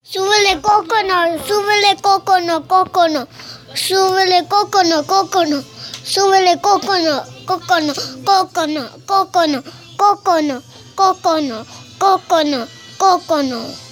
Súbele cócono, súbele cócono, cócono. Súbele cócono, cócono. Súbele cócono, cócono, cócono, cócono, cócono, cócono, cócono, cócono.